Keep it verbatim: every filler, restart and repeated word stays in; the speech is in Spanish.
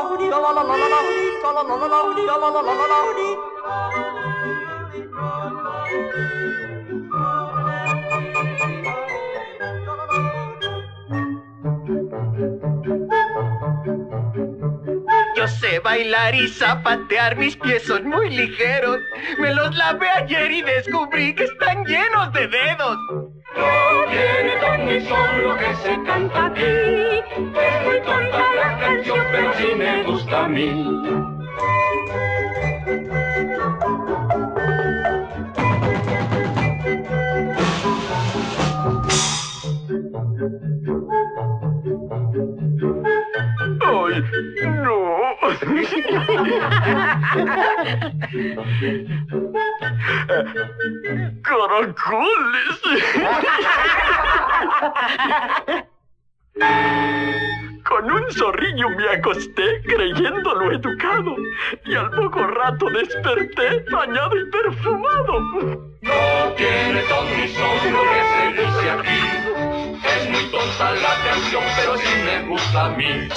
Yo sé bailar y zapatear, mis pies son muy ligeros. Me los lavé ayer y descubrí que están llenos de dedos. No tiene ton ni son lo que se canta aquí. Es muy tonta la canción, pero sí me gusta a mí. ¡Ay, no! ¡Caracoles! Con un zorrillo me acosté creyéndolo educado y al poco rato desperté bañado y perfumado. No tiene ton ni son lo que se dice aquí. Es muy tonta la canción, pero sí me gusta a mí.